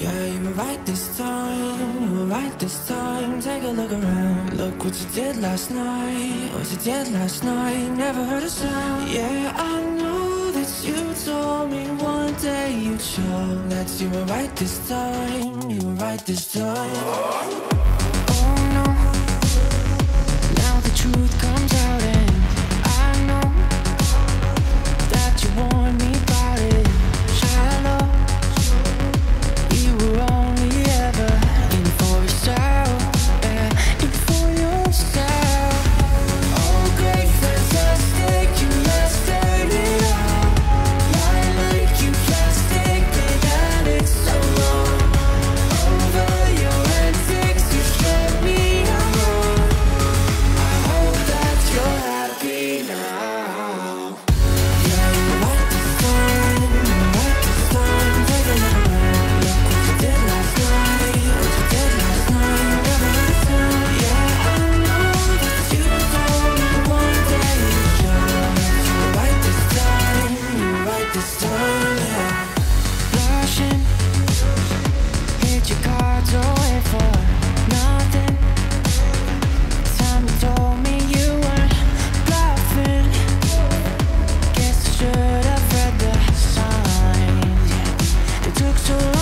Yeah, you were right this time, you were right this time. Take a look around, look what you did last night. What you did last night, never heard a sound. Yeah, I know that you told me one day you'd show that you were right this time, you were right this time. Oh no, now the truth comes out and I know that you warned me about it. Shallow, you were only ever in for yourself, yeah, in for yourself. Oh great, fantastic, you mastered it all. Lying like you plastic, and it's so long. Over your antics, you showed me I'm wrong. I hope that you're happy now. Yeah, you're right this time, you're right this time. Take a look around, look what you did last night. What you did last night, never heard a sound. Yeah, I know that you told me one day you'd show that you were right this time, you were right this time, yeah. Blushing, hit your cards away for nothing. Time you told me you weren't bluffing. Guess I should have read the signs. It took so long.